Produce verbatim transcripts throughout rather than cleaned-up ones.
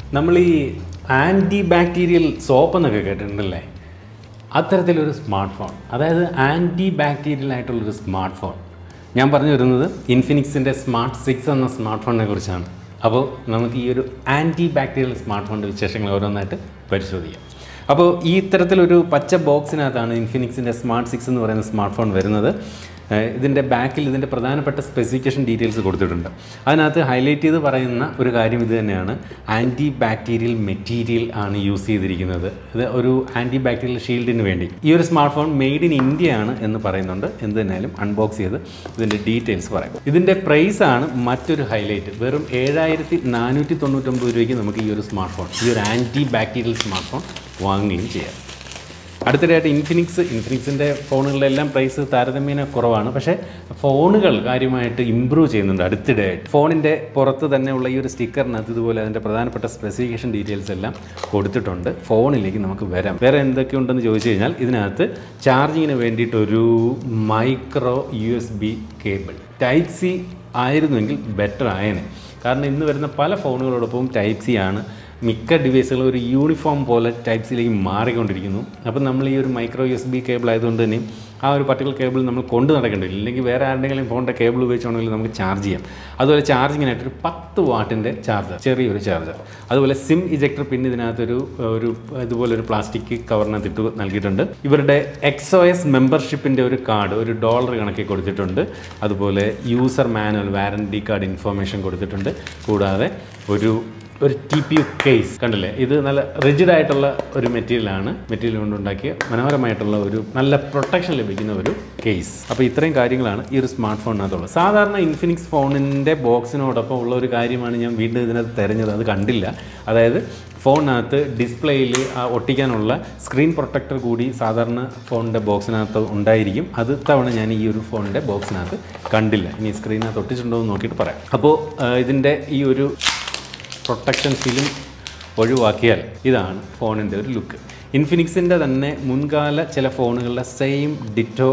നമ്മൾ ഈ anti bacterial soap എന്നൊക്കെ കേട്ടിട്ടുണ്ടല്ലേ, അത്തരത്തിലൊരു സ്മാർട്ട് ഫോൺ, അതായത് ആൻറ്റി ബാക്ടീരിയൽ ആയിട്ടുള്ളൊരു സ്മാർട്ട് ഫോൺ. ഞാൻ പറഞ്ഞു വരുന്നത് ഇൻഫിനിക്സിൻ്റെ സ്മാർട്ട് സിക്സ് എന്ന സ്മാർട്ട് ഫോണിനെ കുറിച്ചാണ്. അപ്പോൾ നമുക്ക് ഈ ഒരു ആൻറ്റി ബാക്ടീരിയൽ സ്മാർട്ട് ഫോണിൻ്റെ വിശേഷങ്ങൾ ഓരോന്നായിട്ട് പരിശോധിക്കാം. അപ്പോൾ ഈ ഇത്തരത്തിലൊരു പച്ച ബോക്സിനകത്താണ് ഇൻഫിനിക്സിൻ്റെ സ്മാർട്ട് സിക്സ് എന്ന് പറയുന്ന സ്മാർട്ട് ഫോൺ വരുന്നത്. ഇതിൻ്റെ ബാക്കിൽ ഇതിൻ്റെ പ്രധാനപ്പെട്ട സ്പെസിഫിക്കേഷൻ ഡീറ്റെയിൽസ് കൊടുത്തിട്ടുണ്ട്. അതിനകത്ത് ഹൈലൈറ്റ് ചെയ്ത് പറയുന്ന ഒരു കാര്യം ഇത് തന്നെയാണ്, ആൻറ്റി ബാക്ടീരിയൽ മെറ്റീരിയൽ ആണ് യൂസ് ചെയ്തിരിക്കുന്നത്. ഇത് ഒരു ആൻറ്റി ബാക്ടീരിയൽ ഷീൽഡിന് വേണ്ടി. ഈ ഒരു smart phone made in India ആണ് എന്ന് പറയുന്നുണ്ട്. എന്ത് തന്നെയാലും അൺബോക്സ് ചെയ്ത് ഇതിൻ്റെ ഡീറ്റെയിൽസ് പറയാം. ഇതിൻ്റെ പ്രൈസാണ് മറ്റൊരു ഹൈലൈറ്റ്. വെറും ഏഴായിരത്തി നാനൂറ്റി തൊണ്ണൂറ്റൊമ്പത് രൂപയ്ക്ക് നമുക്ക് ഈ ഒരു സ്മാർട്ട് ഫോൺ, ഈ ഒരു ആൻറ്റി ബാക്ടീരിയൽ സ്മാർട്ട് ഫോൺ വാങ്ങുകയും ചെയ്യാം. അടുത്തിടെയായിട്ട് ഇൻഫിനിക്സ് ഇൻഫിനിക്സിൻ്റെ ഫോണുകളിലെല്ലാം പ്രൈസ് താരതമ്യേന കുറവാണ്. പക്ഷേ ഫോണുകൾ കാര്യമായിട്ട് ഇമ്പ്രൂവ് ചെയ്യുന്നുണ്ട് അടുത്തിടെയായിട്ട്. ഫോണിൻ്റെ പുറത്ത് തന്നെയുള്ള ഈ ഒരു സ്റ്റിക്കറിനകത്ത് ഇതുപോലെ അതിൻ്റെ പ്രധാനപ്പെട്ട സ്പെസിഫിക്കേഷൻ ഡീറ്റെയിൽസ് എല്ലാം കൊടുത്തിട്ടുണ്ട്. ഫോണിലേക്ക് നമുക്ക് വരാം. വേറെ എന്തൊക്കെയുണ്ടെന്ന് ചോദിച്ചു കഴിഞ്ഞാൽ ഇതിനകത്ത് ചാർജിങ്ങിന് വേണ്ടിയിട്ടൊരു micro U S B cable. Type C ആയിരുന്നെങ്കിൽ ബെറ്റർ ആയേനെ. കാരണം ഇന്ന് വരുന്ന പല ഫോണുകളോടൊപ്പം ടൈപ്പ് സി ആണ്. മിക്ക ഡിവൈസുകളും ഒരു യൂണിഫോം പോലെ ടൈപ്പ് സിയിലേക്ക് മാറിക്കൊണ്ടിരിക്കുന്നു. അപ്പം നമ്മൾ ഈ ഒരു micro U S B cable ആയതുകൊണ്ട് തന്നെ ആ ഒരു പർട്ടിക്കുലർ കേബിൾ നമ്മൾ കൊണ്ട് നടക്കേണ്ടില്ല. ഇല്ലെങ്കിൽ വേറെ ആരുടെങ്കിലും ഫോണിൻ്റെ കേബിൾ ഉപയോഗിച്ചാണെങ്കിൽ നമുക്ക് ചാർജ് ചെയ്യാം. അതുപോലെ ചാർജിങ്ങിനായിട്ടൊരു പത്ത് വാട്ടിൻ്റെ ചാർജർ, ചെറിയൊരു ചാർജർ. അതുപോലെ സിം ഇജക്ടർ പിൻ ഇതിനകത്തൊരു ഒരു ഇതുപോലൊരു പ്ലാസ്റ്റിക് കവറിനകത്ത് ഇട്ട് നൽകിയിട്ടുണ്ട്. ഇവരുടെ എക്സ് ഒ എസ് മെമ്പർഷിപ്പിൻ്റെ ഒരു കാർഡ്, ഒരു ഡോളർ കണക്കി കൊടുത്തിട്ടുണ്ട്. അതുപോലെ user manual, warranty card information കൊടുത്തിട്ടുണ്ട്. കൂടാതെ ഒരു ഒരു ടി പി യു കേസ് കണ്ടില്ലേ, ഇത് നല്ല റിജിഡ് ആയിട്ടുള്ള ഒരു മെറ്റീരിയലാണ്. മെറ്റീരിയൽ കൊണ്ടുണ്ടാക്കിയ മനോഹരമായിട്ടുള്ള ഒരു നല്ല പ്രൊട്ടക്ഷൻ ലഭിക്കുന്ന ഒരു കേസ്. അപ്പോൾ ഇത്രയും കാര്യങ്ങളാണ് ഈ ഒരു സ്മാർട്ട് ഫോണിനകത്തുള്ളത്. സാധാരണ ഇൻഫിനിക്സ് ഫോണിൻ്റെ ബോക്സിനോടൊപ്പം ഉള്ള ഒരു കാര്യമാണ് ഞാൻ വീണ്ടും ഇതിനകത്ത് തിരഞ്ഞത്. അത് കണ്ടില്ല. അതായത് ഫോണിനകത്ത് ഡിസ്പ്ലേയിൽ ഒട്ടിക്കാനുള്ള സ്ക്രീൻ പ്രൊട്ടക്ടർ കൂടി സാധാരണ ഫോണിൻ്റെ ബോക്സിനകത്ത് ഉണ്ടായിരിക്കും. അത് തവണ ഞാൻ ഈ ഒരു ഫോണിൻ്റെ ബോക്സിനകത്ത് കണ്ടില്ല. ഇനി സ്ക്രീനകത്ത് ഒട്ടിച്ചിട്ടുണ്ടോ എന്ന് നോക്കിയിട്ട് പറയാം. അപ്പോൾ ഇതിൻ്റെ ഈ ഒരു പ്രൊട്ടക്ഷൻ ഫിലിം ഒഴിവാക്കിയാൽ ഇതാണ് ഫോണിൻ്റെ ഒരു ലുക്ക്. ഇൻഫിനിക്സിൻ്റെ തന്നെ മുൻകാല ചില ഫോണുകളുടെ സെയിം ഡിറ്റോ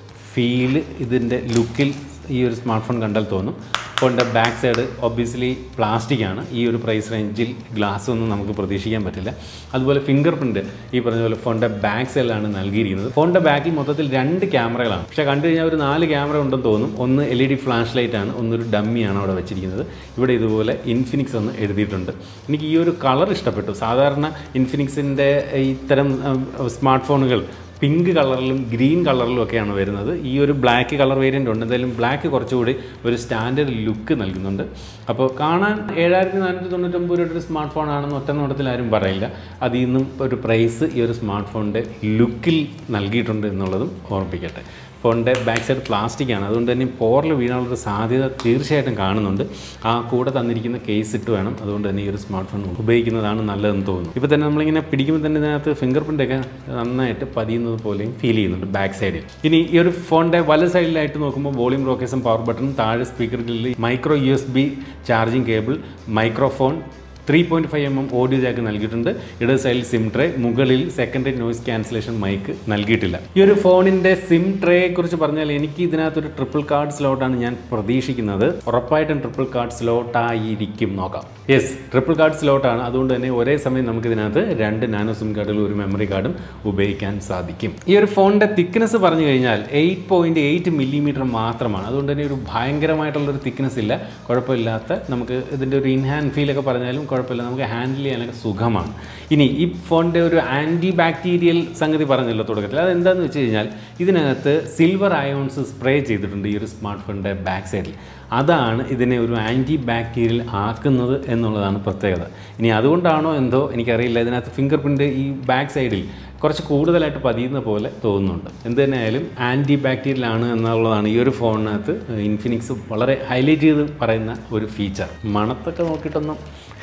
ഫീല് ഇതിൻ്റെ ലുക്കിൽ ഈ ഒരു സ്മാർട്ട് ഫോൺ കണ്ടാൽ തോന്നും. ഫോണിൻ്റെ ബാക്ക് സൈഡ് ഒബ്വിയസ്ലി പ്ലാസ്റ്റിക് ആണ്. ഈ ഒരു പ്രൈസ് റേഞ്ചിൽ ഗ്ലാസ് ഒന്നും നമുക്ക് പ്രതീക്ഷിക്കാൻ പറ്റില്ല. അതുപോലെ ഫിംഗർ പ്രിൻറ്റ് ഈ പറഞ്ഞ പോലെ ഫോണിൻ്റെ ബാക്ക് സൈഡിലാണ് നൽകിയിരിക്കുന്നത്. ഫോണിൻ്റെ ബാക്കിൽ മൊത്തത്തിൽ രണ്ട് ക്യാമറകളാണ്. പക്ഷേ കണ്ടു കഴിഞ്ഞാൽ ഒരു നാല് ക്യാമറ ഉണ്ടെന്ന് തോന്നും. ഒന്ന് L E D flash light ആണ്, ഒന്നൊരു ഡമ്മിയാണ് അവിടെ വെച്ചിരിക്കുന്നത്. ഇവിടെ ഇതുപോലെ ഇൻഫിനിക്സ് എന്ന് എഴുതിയിട്ടുണ്ട്. എനിക്ക് ഈ ഒരു കളർ ഇഷ്ടപ്പെട്ടു. സാധാരണ ഇൻഫിനിക്സിൻ്റെ ഇത്തരം സ്മാർട്ട് ഫോണുകൾ പിങ്ക് കളറിലും ഗ്രീൻ കളറിലും ഒക്കെയാണ് വരുന്നത്. ഈ ഒരു ബ്ലാക്ക് കളർ വേരിയൻ്റ് ഉണ്ട്. എന്തായാലും ബ്ലാക്ക് കുറച്ചുകൂടി ഒരു സ്റ്റാൻഡേർഡ് ലുക്ക് നൽകുന്നുണ്ട്. അപ്പോൾ കാണാൻ ഏഴായിരത്തി നാനൂറ്റി തൊണ്ണൂറ്റൊമ്പത് രൂപയുടെ ഒരു സ്മാർട്ട് ഫോൺ ആണെന്ന് ഒറ്റ നോട്ടത്തിൽ ആരും പറയില്ല. അതിൽ നിന്നും ഒരു പ്രൈസ് ഈ ഒരു സ്മാർട്ട് ഫോണിൻ്റെ ലുക്കിൽ നൽകിയിട്ടുണ്ട് എന്നുള്ളതും ഓർമ്മിപ്പിക്കട്ടെ. ഫോണിൻ്റെ ബാക്ക് സൈഡ് പ്ലാസ്റ്റിക് ആണ്. അതുകൊണ്ട് തന്നെ പോറിൽ വീഴാനുള്ളൊരു സാധ്യത തീർച്ചയായിട്ടും കാണുന്നുണ്ട്. ആ കൂടെ തന്നിരിക്കുന്ന കേസ് ഇട്ട് വേണം അതുകൊണ്ട് തന്നെ ഈ ഒരു സ്മാർട്ട് ഫോൺ ഉപയോഗിക്കുന്നതാണ് നല്ലതെന്ന് തോന്നുന്നു. ഇപ്പോൾ തന്നെ നമ്മളിങ്ങനെ പിടിക്കുമ്പോൾ തന്നെ ഇതിനകത്ത് ഫിംഗർ പ്രിൻ്റൊക്കെ നന്നായിട്ട് പതിയുന്നത് പോലെയും ഫീൽ ചെയ്യുന്നുണ്ട് ബാക്ക് സൈഡിൽ. ഇനി ഈ ഒരു ഫോണിൻ്റെ വല സൈഡിലായിട്ട് നോക്കുമ്പോൾ വോളിയം റോക്കേഴ്സും പവർ ബട്ടണും, താഴെ സ്പീക്കർ ഗ്രില്ലിൽ micro U S B charging cable, microphone, three point five M M audio jack നൽകിയിട്ടുണ്ട്. ഇടത് സൈഡിൽ സിം ട്രേ, മുകളിൽ സെക്കൻഡറി നോയിസ് ക്യാൻസലേഷൻ മൈക്ക് നൽകിയിട്ടില്ല. ഈ ഒരു ഫോണിൻ്റെ സിം ട്രേയെ കുറിച്ച് പറഞ്ഞാൽ എനിക്ക് ഇതിനകത്തൊരു ട്രിപ്പിൾ കാർഡ് സ്ലോട്ടാണ് ഞാൻ പ്രതീക്ഷിക്കുന്നത്. ഉറപ്പായിട്ടും ട്രിപ്പിൾ കാർഡ് സ്ലോട്ടായിരിക്കും. നോക്കാം. യെസ്, ട്രിപ്പിൾ കാർഡ് സ്ലോട്ടാണ്. അതുകൊണ്ട് തന്നെ ഒരേ സമയം നമുക്ക് ഇതിനകത്ത് രണ്ട് നാനോ സിം കാർഡുകൾ, ഒരു മെമ്മറി കാർഡും ഉപയോഗിക്കാൻ സാധിക്കും. ഈ ഒരു ഫോണിൻ്റെ തിക്നെസ് പറഞ്ഞു കഴിഞ്ഞാൽ എയ്റ്റ് പോയിൻറ്റ് എയ്റ്റ് മില്ലിമീറ്റർ മാത്രമാണ്. അതുകൊണ്ട് തന്നെ ഒരു ഭയങ്കരമായിട്ടുള്ളൊരു തിക്നെസ് ഇല്ല. കുഴപ്പമില്ലാത്ത, നമുക്ക് ഇതിൻ്റെ ഒരു ഇൻഹാൻഡ് ഫീലൊക്കെ പറഞ്ഞാലും കുഴപ്പമില്ല, നമുക്ക് ഹാൻഡിൽ ചെയ്യാനൊക്കെ സുഖമാണ്. ഇനി ഈ ഫോണിൻ്റെ ഒരു ആൻറ്റി ബാക്ടീരിയൽ സംഗതി പറഞ്ഞല്ലോ തുടക്കത്തിൽ. അതെന്താണെന്ന് വെച്ച് കഴിഞ്ഞാൽ ഇതിനകത്ത് സിൽവർ അയോൺസ് സ്പ്രേ ചെയ്തിട്ടുണ്ട് ഈ ഒരു സ്മാർട്ട് ഫോണിൻ്റെ ബാക്ക് സൈഡിൽ. അതാണ് ഇതിനെ ഒരു ആൻറ്റി ബാക്ടീരിയൽ ആക്കുന്നത് എന്നുള്ളതാണ് പ്രത്യേകത. ഇനി അതുകൊണ്ടാണോ എന്തോ എനിക്കറിയില്ല, ഇതിനകത്ത് ഫിംഗർ പ്രിൻ്റ് ഈ ബാക്ക് സൈഡിൽ കുറച്ച് കൂടുതലായിട്ട് പതിയുന്ന പോലെ തോന്നുന്നുണ്ട്. എന്ത് തന്നെയായാലും ആൻറ്റി ബാക്ടീരിയൽ ആണ് എന്നുള്ളതാണ് ഈ ഒരു ഫോണിനകത്ത് ഇൻഫിനിക്സ് വളരെ ഹൈലൈറ്റ് ചെയ്ത് പറയുന്ന ഒരു ഫീച്ചർ. മണത്തൊക്കെ നോക്കിയിട്ടൊന്നും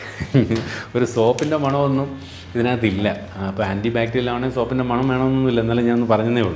ഒരു സോപ്പിൻ്റെ മണമൊന്നും ഇതിനകത്തില്ല. അപ്പോൾ ആൻറ്റി ബാക്ടീരിയൽ ആണെങ്കിൽ സോപ്പിൻ്റെ മണം വേണമെന്നൊന്നുമില്ല. എന്നാലും ഞാൻ ഒന്ന് പറഞ്ഞതേ ഉള്ളൂ.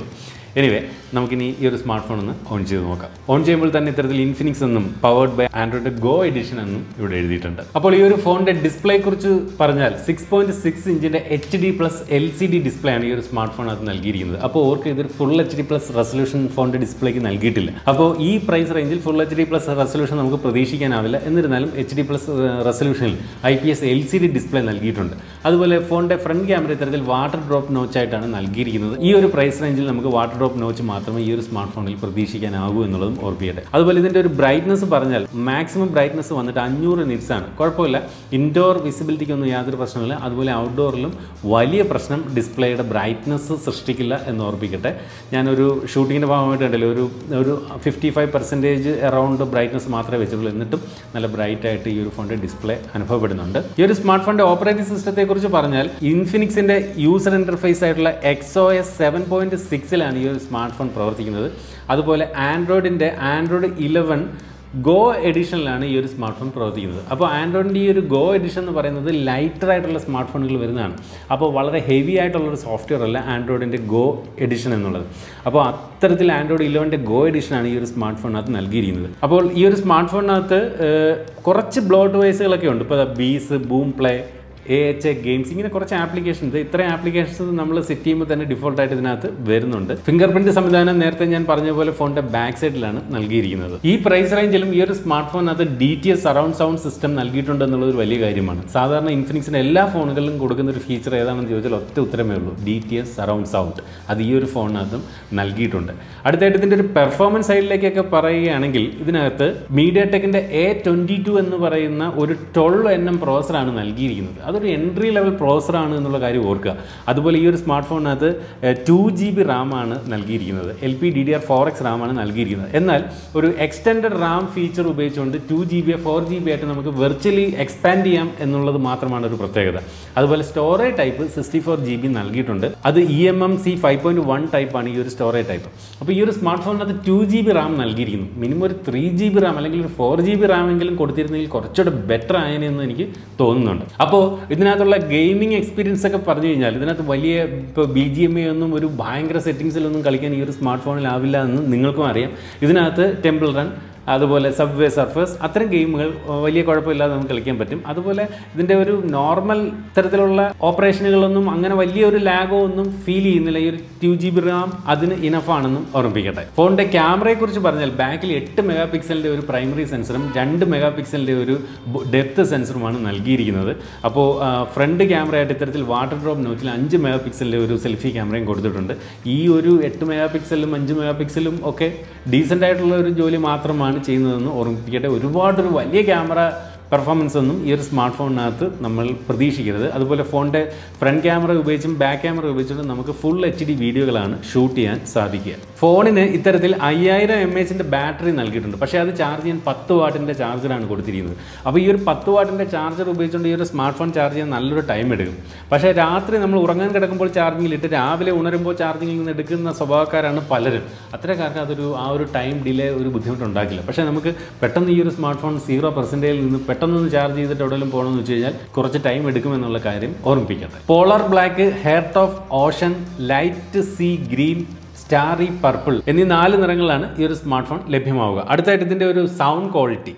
എനിവേ നമുക്കിനി ഈ ഒരു സ്മാർട്ട് ഫോൺ ഒന്ന് ഓൺ ചെയ്ത് നോക്കാം. ഓൺ ചെയ്യുമ്പോൾ തന്നെ ഇത്തരത്തിൽ ഇൻഫിനിക്സ് എന്നും powered by Android go edition എന്നും ഇവിടെ എഴുതിയിട്ടുണ്ട്. അപ്പോൾ ഈ ഒരു ഫോണിൻ്റെ ഡിസ്പ്ലേയെ കുറിച്ച് പറഞ്ഞാൽ സിക്സ് പോയിന്റ് സിക്സ് ഇഞ്ചിൻ്റെ H D plus L C D display ആണ് ഈ ഒരു സ്മാർട്ട് ഫോൺ അത് നൽകിയിരിക്കുന്നത്. അപ്പോൾ ഓർക്ക് ഇതൊരു full H D plus resolution ഫോണിൻ്റെ ഡിസ്പ്ലേക്ക് നൽകിയിട്ടില്ല. അപ്പോൾ ഈ പ്രൈസ് റേഞ്ചിൽ full H D plus resolution നമുക്ക് പ്രതീക്ഷിക്കാനാവില്ല. എന്നിരുന്നാലും എച്ച് ഡി പ്ലസ് റെസൊല്യൂഷനിൽ I P S L C D display നൽകിയിട്ടുണ്ട്. അതുപോലെ ഫോണിൻ്റെ ഫ്രണ്ട് ക്യാമറ ഇത്തരത്തിൽ വാട്ടർ ഡ്രോപ്പ് നോച്ചായിട്ടാണ് നൽകിയിരിക്കുന്നത്. ഈ ഒരു പ്രൈസ് റേഞ്ചിൽ നമുക്ക് വാട്ടർ ഡ്രോപ്പ് നോച്ച് മാത്രമേ ഈ ഒരു സ്മാർട്ട് ഫോണിൽ പ്രതീക്ഷിക്കാനാകൂ എന്നുള്ളതും ഓർപ്പിക്കട്ടെ. അതുപോലെ ഇതിൻ്റെ ഒരു ബ്രൈറ്റ്നസ് പറഞ്ഞാൽ മാക്സിമം ബ്രൈറ്റ്നസ് വന്നിട്ട് അഞ്ഞൂറ് നിറ്റ്സ് ആണ്. കുഴപ്പമില്ല, ഇൻഡോർ വിസിബിലിറ്റിക്കൊന്നും യാതൊരു പ്രശ്നമില്ല. അതുപോലെ ഔട്ട്ഡോറിലും വലിയ പ്രശ്നം ഡിസ്പ്ലേയുടെ ബ്രൈറ്റ്നസ് സൃഷ്ടിക്കില്ല എന്ന് ഓർപ്പിക്കട്ടെ. ഞാനൊരു ഷൂട്ടിങ്ങിൻ്റെ ഭാഗമായിട്ട് കണ്ടല്ലോ, ഒരു ഒരു fifty five percentage around brightness മാത്രമേ വെച്ചിട്ടുള്ളൂ. എന്നിട്ടും നല്ല ബ്രൈറ്റ് ആയിട്ട് ഈ ഒരു ഫോണിൻ്റെ ഡിസ്പ്ലേ അനുഭവപ്പെടുന്നുണ്ട്. ഈ ഒരു സ്മാർട്ട് ഫോണിൻ്റെ ഓപ്പറേറ്റിംഗ് സിസ്റ്റത്തെ കുറിച്ച് പറഞ്ഞാൽ ഇൻഫിനിക്സിൻ്റെ യൂസർ ഇൻ്റർഫേസ് ആയിട്ടുള്ള X O S seven point സിക്സിലാണ് ഈ ഒരു സ്മാർട്ട് ഫോൺ പ്രവർത്തിക്കുന്നത്. അതുപോലെ ആൻഡ്രോയിഡിൻ്റെ ആൻഡ്രോയിഡ് ഇലവൻ ഗോ എഡിഷനിലാണ് ഈ ഒരു സ്മാർട്ട് ഫോൺ പ്രവർത്തിക്കുന്നത്. അപ്പോൾ ആൻഡ്രോയിഡിൻ്റെ ഈ ഒരു ഗോ എഡിഷൻ എന്ന് പറയുന്നത് ലൈറ്റർ ആയിട്ടുള്ള സ്മാർട്ട് ഫോണുകൾ വരുന്നതാണ്. അപ്പോൾ വളരെ ഹെവി ആയിട്ടുള്ളൊരു സോഫ്റ്റ്വെയർ അല്ല ആൻഡ്രോയിഡിൻ്റെ ഗോ എഡിഷൻ എന്നുള്ളത്. അപ്പോൾ അത്തരത്തിൽ ആൻഡ്രോയിഡ് ഇലവൻ്റെ ഗോ എഡിഷനാണ് ഈ ഒരു സ്മാർട്ട് ഫോണിനകത്ത് നൽകിയിരിക്കുന്നത്. അപ്പോൾ ഈ ഒരു സ്മാർട്ട് ഫോണിനകത്ത് കുറച്ച് ബ്ലോട്ട് വൈസുകളൊക്കെ ഉണ്ട്. ഇപ്പോൾ ബീസ്, Boomplay, A H A games, ഇങ്ങനെ കുറച്ച് ആപ്ലിക്കേഷൻസ്, ഇത്രയും ആപ്ലിക്കേഷൻസ് നമ്മൾ സെറ്റ് ചെയ്യുമ്പോൾ തന്നെ ഡിഫോൾട്ടായിട്ട് ഇതിനകത്ത് വരുന്നുണ്ട്. ഫിംഗർ പ്രിൻറ്റ് സംവിധാനം നേരത്തെ ഞാൻ പറഞ്ഞ പോലെ ഫോണിൻ്റെ ബാക്ക് സൈഡിലാണ് നൽകിയിരിക്കുന്നത്. ഈ പ്രൈസ് റേഞ്ചിലും ഈ ഒരു സ്മാർട്ട് ഫോണിനകത്ത് D T S surround sound system നൽകിയിട്ടുണ്ട് എന്നുള്ളത് ഒരു വലിയ കാര്യമാണ്. സാധാരണ ഇൻഫിനിക്സിൻ്റെ എല്ലാ ഫോണുകളിലും കൊടുക്കുന്ന ഒരു ഫീച്ചർ ഏതാണെന്ന് ചോദിച്ചാൽ ഒറ്റ ഉത്തരമേ ഉള്ളൂ, D T S surround sound. അത് ഈ ഒരു ഫോണിനകത്തും നൽകിയിട്ടുണ്ട്. അടുത്തായിട്ട് ഇതിൻ്റെ ഒരു പെർഫോമൻസ് സൈഡിലേക്കൊക്കെ പറയുകയാണെങ്കിൽ ഇതിനകത്ത് മീഡിയ ടെക്കിൻ്റെ എ ട്വൻറ്റി ടു എന്ന് പറയുന്ന ഒരു ട്വൽവ് എൻ എം പ്രോസറാണ് നൽകിയിരിക്കുന്നത്. അത് ഒരു എൻട്രി ലെവൽ പ്രോസറാണ് എന്നുള്ള കാര്യം ഓർക്കുക. അതുപോലെ ഈ ഒരു സ്മാർട്ട് ഫോണിനകത്ത് ടു ജി ബി റാമാണ് നൽകിയിരിക്കുന്നത്. L P D D R four X റാമാണ് നൽകിയിരിക്കുന്നത്. എന്നാൽ ഒരു എക്സ്റ്റൻഡഡ് റാം ഫീച്ചർ ഉപയോഗിച്ചുകൊണ്ട് two G B four G B ആയിട്ട് നമുക്ക് വെർച്വലി എക്സ്പാൻഡ് ചെയ്യാം എന്നുള്ളത് മാത്രമാണ് ഒരു പ്രത്യേകത. അതുപോലെ storage type sixty four G B നൽകിയിട്ടുണ്ട്. അത് E M M C five point one ടൈപ്പാണ് ഈ ഒരു സ്റ്റോറേജ് ടൈപ്പ്. അപ്പോൾ ഈ ഒരു സ്മാർട്ട് ഫോണിനകത്ത് ടു ജി ബി റാം നൽകിയിരിക്കുന്നു. മിനിമം ഒരു ത്രീ ജി ബി റാം അല്ലെങ്കിൽ ഒരു ഫോർ ജി ബി റാം എങ്കിലും കൊടുത്തിരുന്നെങ്കിൽ കുറച്ചുകൂടെ ബെറ്റർ ആയതെന്ന് എനിക്ക് തോന്നുന്നുണ്ട്. അപ്പോൾ ഇതിനകത്തുള്ള ഗെയിമിംഗ് എക്സ്പീരിയൻസ് ഒക്കെ പറഞ്ഞു കഴിഞ്ഞാൽ ഇതിനകത്ത് വലിയ ഇപ്പോൾ ബി ജി എം എ ഒന്നും ഒരു ഭയങ്കര സെറ്റിങ്സിലൊന്നും കളിക്കാൻ ഈ ഒരു സ്മാർട്ട് ഫോണിലാവില്ല എന്ന് നിങ്ങൾക്കും അറിയാം. ഇതിനകത്ത് ടെമ്പിൾ റൺ, അതുപോലെ സബ്വേ സർഫേഴ്സ്, അത്തരം ഗെയിമുകൾ വലിയ കുഴപ്പമില്ലാതെ നമുക്ക് കളിക്കാൻ പറ്റും. അതുപോലെ ഇതിൻ്റെ ഒരു നോർമൽ തരത്തിലുള്ള ഓപ്പറേഷനുകളൊന്നും അങ്ങനെ വലിയൊരു ലാഗോ ഒന്നും ഫീൽ ചെയ്യുന്നില്ല. ഈ ഒരു ടു ജി ബി റാം അതിന് ഇനഫാണെന്നും ഓർമ്മിപ്പിക്കട്ടെ. ഫോണിൻ്റെ ക്യാമറയെക്കുറിച്ച് പറഞ്ഞാൽ ബാക്കിൽ എട്ട് മെഗാ പിക്സലിൻ്റെ ഒരു പ്രൈമറി സെൻസറും രണ്ട് മെഗാ പിക്സലിൻ്റെ ഒരു ഡെപ്ത് സെൻസറുമാണ് നൽകിയിരിക്കുന്നത്. അപ്പോൾ ഫ്രണ്ട് ക്യാമറയായിട്ട് ഇത്തരത്തിൽ വാട്ടർ ഡ്രോപ്പ് നോച്ചിൽ അഞ്ച് മെഗാ പിക്സലിൻ്റെ ഒരു സെൽഫി ക്യാമറയും കൊടുത്തിട്ടുണ്ട്. ഈ ഒരു എട്ട് മെഗാ പിക്സലും അഞ്ച് മെഗാ പിക്സലും ഒക്കെ ഡീസൻ്റ് ആയിട്ടുള്ള ഒരു ജോലി മാത്രമാണ് ചെയ്യുന്നതെന്ന് ഓർമ്മിപ്പിക്കട്ടെ. ഒരുപാടൊരു വലിയ ക്യാമറ പെർഫോമൻസ് ഒന്നും ഈ ഒരു സ്മാർട്ട് ഫോണിനകത്ത് നമ്മൾ പ്രതീക്ഷിക്കരുത്. അതുപോലെ ഫോണിൻ്റെ ഫ്രണ്ട് ക്യാമറ ഉപയോഗിച്ചും ബാക്ക് ക്യാമറ ഉപയോഗിച്ചും നമുക്ക് ഫുൾ എച്ച് ഡി വീഡിയോകളാണ് ഷൂട്ട് ചെയ്യാൻ സാധിക്കുക. ഫോണിന് ഇത്തരത്തിൽ അയ്യായിരം എം എച്ചിൻ്റെ ബാറ്ററി നൽകിയിട്ടുണ്ട്. പക്ഷേ അത് ചാർജ് ചെയ്യാൻ പത്ത് വാട്ടിൻ്റെ ചാർജറാണ് കൊടുത്തിരിക്കുന്നത്. അപ്പോൾ ഈ ഒരു പത്ത് വാട്ടിൻ്റെ ചാർജർ ഉപയോഗിച്ചുകൊണ്ട് ഈ ഒരു സ്മാർട്ട് ഫോൺ ചാർജ് ചെയ്യാൻ നല്ലൊരു ടൈം എടുക്കും. പക്ഷേ രാത്രി നമ്മൾ ഉറങ്ങാൻ കിടക്കുമ്പോൾ ചാർജിങ്ങിലിട്ട് രാവിലെ ഉണരുമ്പോൾ ചാർജിങ്ങിൽ നിന്ന് എടുക്കുന്ന സ്വഭാവക്കാരാണ് പലരും. അത്തരക്കാർക്ക് അതൊരു ആ ഒരു ടൈം ഡിലേ ഒരു ബുദ്ധിമുട്ടുണ്ടാക്കില്ല. പക്ഷേ നമുക്ക് പെട്ടെന്ന് ഈ ഒരു സ്മാർട്ട് ഫോൺ സീറോ പെർസെൻറ്റേജിൽ നിന്ന് പെട്ടെന്നൊന്ന് ചാർജ് ചെയ്തിട്ട് എവിടെയെങ്കിലും പോകണമെന്ന് വെച്ച് കഴിഞ്ഞാൽ കുറച്ച് ടൈം എടുക്കുമെന്നുള്ള കാര്യം ഓർമ്മിപ്പിക്കട്ടെ. Polar black, heart of ocean, light sea green, starry purple എന്നീ നാല് നിറങ്ങളിലാണ് ഈ ഒരു സ്മാർട്ട് ഫോൺ ലഭ്യമാവുക. അടുത്തായിട്ട് ഇതിൻ്റെ ഒരു സൗണ്ട് ക്വാളിറ്റി.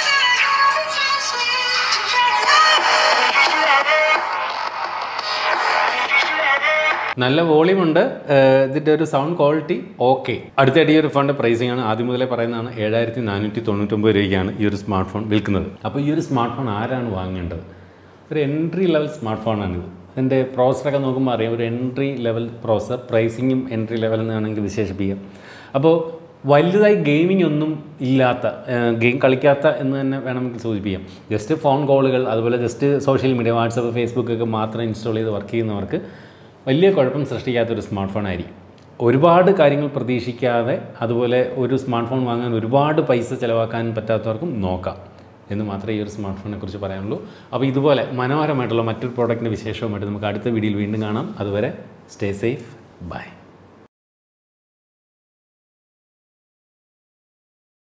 നല്ല വോളിയം ഉണ്ട്. ഇതിൻ്റെ ഒരു സൗണ്ട് ക്വാളിറ്റി ഓക്കെ. അടുത്തായിട്ട് ഈ ഒരു ഫോണിൻ്റെ പ്രൈസിംഗ് ആണ് ആദ്യം മുതലേ പറയുന്നതാണ്. ഏഴായിരത്തി നാനൂറ്റി തൊണ്ണൂറ്റൊമ്പത് രൂപയ്ക്കാണ് ഈ ഒരു സ്മാർട്ട് ഫോൺ വിൽക്കുന്നത്. അപ്പോൾ ഈ ഒരു സ്മാർട്ട് ഫോൺ ആരാണ് വാങ്ങേണ്ടത്? ഒരു എൻട്രി ലെവൽ സ്മാർട്ട് ഫോണാണിത്. ഇതിൻ്റെ പ്രോസറൊക്കെ നോക്കുമ്പോൾ അറിയാം, ഒരു എൻട്രി ലെവൽ പ്രോസർ. പ്രൈസിങ്ങും എൻട്രി ലെവൽ എന്ന് വേണമെങ്കിൽ വിശേഷിപ്പിക്കാം. അപ്പോൾ വലുതായി ഗെയിമിംഗ് ഒന്നും ഇല്ലാത്ത, ഗെയിം കളിക്കാത്ത എന്ന് തന്നെ വേണമെങ്കിൽ സൂചിപ്പിക്കാം. ജസ്റ്റ് ഫോൺ കോളുകൾ, അതുപോലെ ജസ്റ്റ് സോഷ്യൽ മീഡിയ, വാട്സപ്പ്, ഫേസ്ബുക്കൊക്കെ മാത്രം ഇൻസ്റ്റാൾ ചെയ്ത് വർക്ക് ചെയ്യുന്നവർക്ക് വലിയ കുഴപ്പം സൃഷ്ടിക്കാത്തൊരു സ്മാർട്ട് ഫോൺ ആയിരിക്കും. ഒരുപാട് കാര്യങ്ങൾ പ്രതീക്ഷിക്കാതെ അതുപോലെ ഒരു സ്മാർട്ട് ഫോൺ വാങ്ങാൻ ഒരുപാട് പൈസ ചിലവാക്കാൻ പറ്റാത്തവർക്കും നോക്കാം എന്ന് മാത്രമേ ഈ ഒരു സ്മാർട്ട് ഫോണിനെ കുറിച്ച് പറയാനുള്ളൂ. അപ്പോൾ ഇതുപോലെ മനോഹരമായിട്ടുള്ള മറ്റൊരു പ്രോഡക്റ്റിൻ്റെ വിശേഷവുമായിട്ട് നമുക്ക് അടുത്ത വീഡിയോയിൽ വീണ്ടും കാണാം. അതുവരെ സ്റ്റേ സേഫ്, ബൈ.